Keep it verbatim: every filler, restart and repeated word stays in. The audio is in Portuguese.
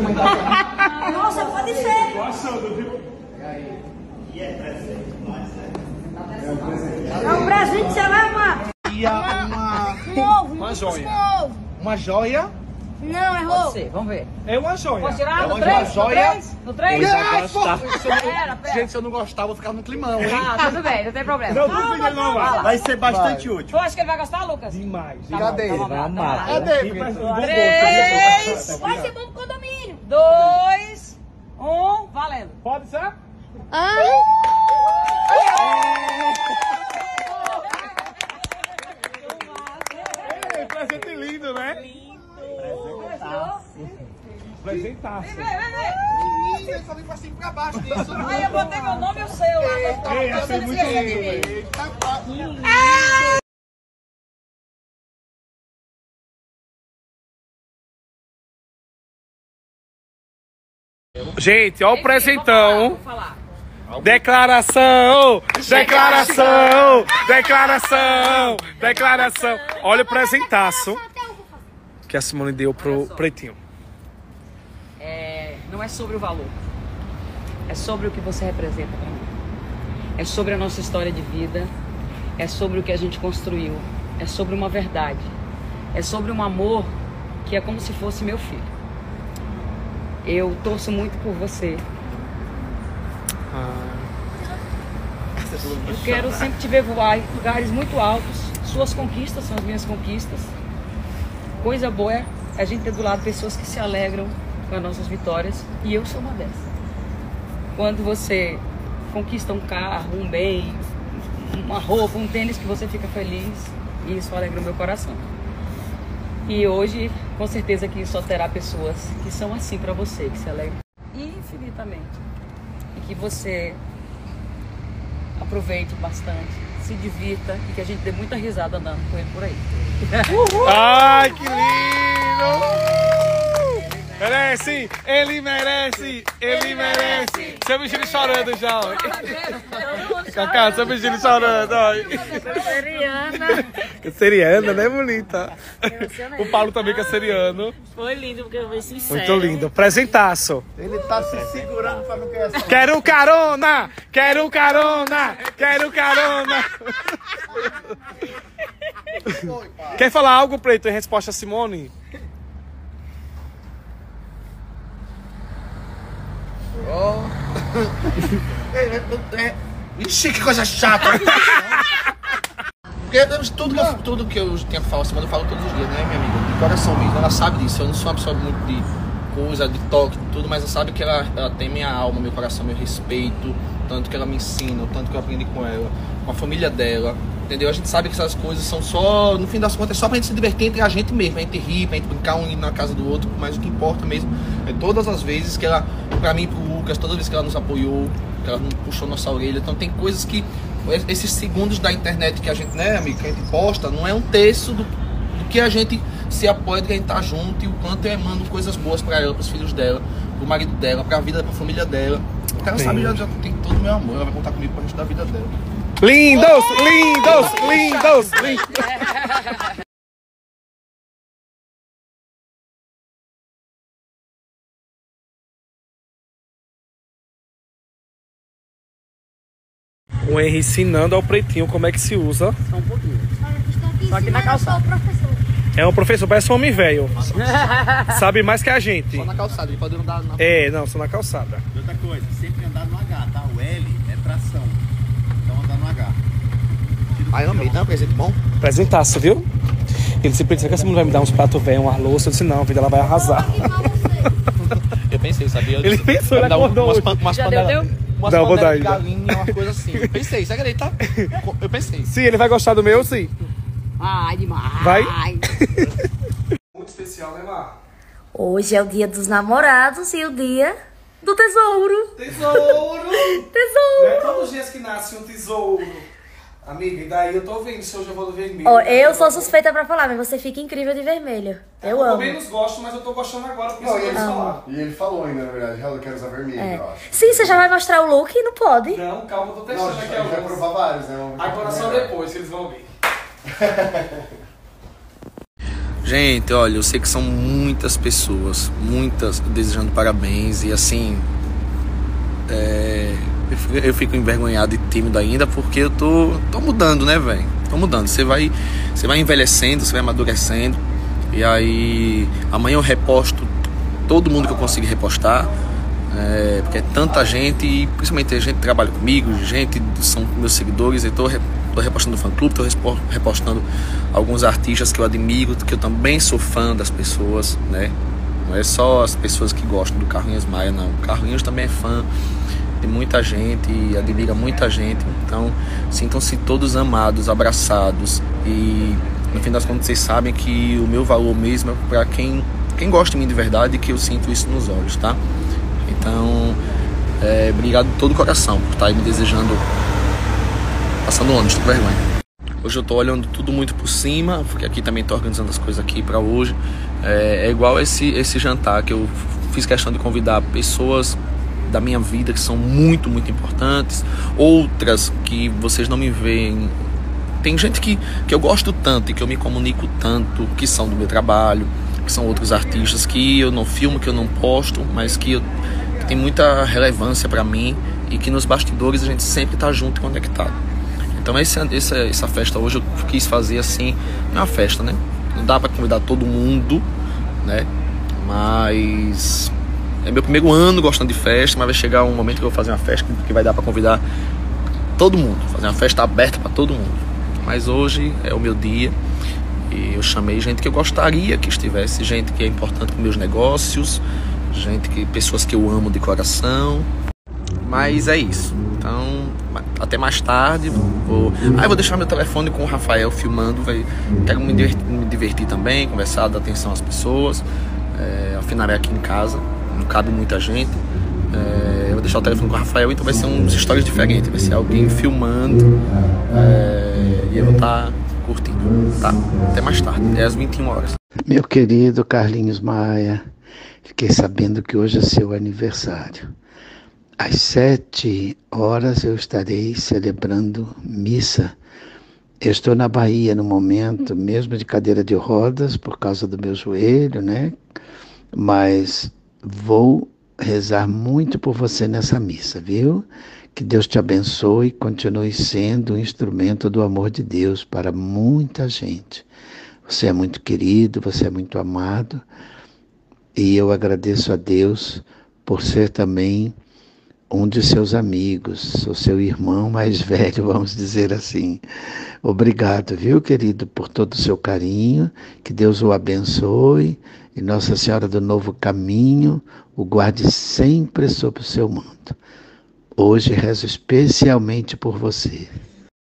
Nossa, pode ser. Tô achando, viu? E é presente, mas é. É um presente, você vai amar. E uma... Novo, Uma joia. novo. Uma joia. Não, errou. Pode ser, vamos ver. É uma joia. Posso tirar? É No uma três? joia. No três? No três? Ele vai Ai, gostar. pô, se eu não- Pera, pera. Gente, se eu não gostar, eu vou ficar no climão, hein? Ah, tudo bem, não tem problema. Não, duvido ele não vai. Vai ser bastante útil. Tu acha que ele vai gostar, Lucas? Demais. Tá Cadê bom, ele? tá bom, tá bom, tá bom. Cadê? E faz um bom Três. gosto. Vai ser bom pro condomínio. Dois, um, valendo. Pode ser? Ei, presente lindo, né? Presentaço. Vem, vem, vem. Menina, só vem pra cima e pra baixo disso. Aí eu botei meu nome e o seu lá. Ei, achei muito lindo. Eita, pá. Gente, ó o presentão. Vou falar. Declaração, declaração, declaração, declaração. Olha o presentaço que a Simone deu pro Pretinho. É, não é sobre o valor. É sobre o que você representa pra mim. É sobre a nossa história de vida. É sobre o que a gente construiu. É sobre uma verdade. É sobre um amor que é como se fosse meu filho. Eu torço muito por você. Eu quero sempre te ver voar em lugares muito altos. Suas conquistas são as minhas conquistas. Coisa boa é a gente ter do lado pessoas que se alegram com as nossas vitórias. E eu sou uma dessas. Quando você conquista um carro, um bem, uma roupa, um tênis que você fica feliz, isso alegra o meu coração. E hoje, com certeza que só terá pessoas que são assim pra você, que se alegram infinitamente. E que você aproveite bastante, se divirta e que a gente dê muita risada andando com ele por aí. Ai, que lindo! Merece, ele merece, ele merece. Seu bichinho chorando já, ó. Cacá, seu bichinho chorando, ó. Canceriana. Canceriana, né, bonita? O Paulo também canceriano. Foi lindo, porque eu fui sincero. Muito lindo. Presentaço. Ele tá se segurando pra não cair assim. Quero carona, quero carona, quero carona. Quer falar algo, Preto, em resposta a Simone? Oh. é, é, Ixi, que coisa chata. Porque tudo que, eu, tudo que eu tenho que falar, Simone, eu falo todos os dias, né, minha amiga? De coração mesmo. Ela sabe disso. Eu não sou uma pessoa muito de coisa, de toque, de tudo, mas ela sabe que ela, ela tem minha alma, meu coração, meu respeito. Tanto que ela me ensina, o tanto que eu aprendi com ela, com a família dela. Entendeu? A gente sabe que essas coisas são só, no fim das contas, é só pra gente se divertir entre a gente mesmo, pra gente rir, pra gente brincar um na casa do outro, mas o que importa mesmo é todas as vezes que ela, pra mim e pro Lucas, toda vez que ela nos apoiou, que ela puxou nossa orelha. Então tem coisas que, esses segundos da internet que a gente, né, amigo, que a gente posta, não é um terço do, do que a gente se apoia, de que a gente tá junto e o quanto eu emano coisas boas pra ela, pros filhos dela, pro marido dela, pra vida, pra família dela. Então ela sabe, já, já tem todo o meu amor, ela vai contar comigo pro resto da vida dela. Lindos, lindos, lindos, lindos. O Henry ensinando ao Pretinho como é que se usa. Só um pouquinho. Só aqui na calçada. É um professor, parece um homem velho. Sabe mais que a gente. Só na calçada, ele pode andar na... É, não, só na calçada. E outra coisa, sempre andar no H, tá? O L é tração. Então andar no H. Ai, eu amei, não, presente bom. Presentaço, viu? Ele disse, será que essa mulher vai me dar uns pratos velhos, uma louça? Eu disse, não, a vida ela vai arrasar. Eu pensei, sabia? Eu Ele disse, pensou, vai ele dar um- acordou umas, hoje. pan- umas Já panelas, deu umas Não, vou dar panelas de ainda. galinha, uma coisa assim. Eu pensei, você acredita? Eu pensei. Sim, ele vai gostar do meu, sim. Ai, demais. Vai? Muito especial, né, Mar? Hoje é o dia dos namorados e o dia do tesouro. Tesouro! Tesouro. Não é todos os dias que nasce um tesouro. Amiga, e daí eu tô vendo se hoje eu vou do vermelho. Ó, eu sou suspeita pra falar, mas você fica incrível de vermelho. Eu Eu amo. menos gosto, mas eu tô gostando agora, porque Não, isso e eu ele, vou falar. e ele falou ainda, na verdade, eu quero usar vermelho, É. eu acho. Sim, você já vai mostrar o look? Não pode. Não, calma, eu tô Não, testando a gente aqui vai, a gente vai alguns. provar vários, né? Vamos ver Agora qual só que é. depois que eles vão ver. Gente, olha, eu sei que são muitas pessoas, muitas desejando parabéns e assim, é, eu, fico, eu fico envergonhado e tímido ainda porque eu tô, tô mudando, né, velho? Tô mudando, você vai, você vai envelhecendo, você vai amadurecendo e aí amanhã eu reposto todo mundo que eu conseguir repostar, é, porque é tanta gente e principalmente a gente que trabalha comigo, gente são meus seguidores, eu tô Estou repostando o fã-clube, estou repostando alguns artistas que eu admiro, que eu também sou fã das pessoas, né? Não é só as pessoas que gostam do Carlinhos Maia, não. O Carlinhos também é fã de muita gente e admira muita gente. Então, sintam-se todos amados, abraçados. E, no fim das contas, vocês sabem que o meu valor mesmo é para quem, quem gosta de mim de verdade e que eu sinto isso nos olhos, tá? Então, é, obrigado de todo o coração por estar aí me desejando... Passando ônibus, tô com vergonha. Hoje eu tô olhando tudo muito por cima, porque aqui também tô organizando as coisas aqui pra hoje. É, é igual esse, esse jantar que eu fiz questão de convidar pessoas da minha vida que são muito, muito importantes. Outras que vocês não me veem. Tem gente que, que eu gosto tanto e que eu me comunico tanto, que são do meu trabalho, que são outros artistas que eu não filmo, que eu não posto, mas que, eu, que tem muita relevância pra mim e que nos bastidores a gente sempre tá junto e conectado. Então esse, essa, essa festa hoje eu quis fazer assim, não é uma festa, né? Não dá pra convidar todo mundo, né? Mas é meu primeiro ano gostando de festa, mas vai chegar um momento que eu vou fazer uma festa que vai dar pra convidar todo mundo, fazer uma festa aberta pra todo mundo. Mas hoje é o meu dia e eu chamei gente que eu gostaria que estivesse, gente que é importante para meus negócios, gente que, pessoas que eu amo de coração. Mas é isso. Então, até mais tarde. Vou... Ah, eu vou deixar meu telefone com o Rafael filmando. Vai... Quero me divertir, me divertir também, conversar, dar atenção às pessoas. É, afinal, é aqui em casa, não cabe muita gente. É, eu vou deixar o telefone com o Rafael, então vai ser uns stories diferentes. Vai ser alguém filmando. É, e eu vou estar curtindo. Tá? Até mais tarde, é às vinte e uma horas. Meu querido Carlinhos Maia, fiquei sabendo que hoje é seu aniversário. Às sete horas eu estarei celebrando missa. Eu estou na Bahia no momento, mesmo de cadeira de rodas, por causa do meu joelho, né? Mas vou rezar muito por você nessa missa, viu? Que Deus te abençoe e continue sendo um instrumento do amor de Deus para muita gente. Você é muito querido, você é muito amado. E eu agradeço a Deus por ser também um de seus amigos, o seu irmão mais velho, vamos dizer assim. Obrigado, viu, querido, por todo o seu carinho, que Deus o abençoe e Nossa Senhora do Novo Caminho o guarde sempre sob o seu manto. Hoje rezo especialmente por você.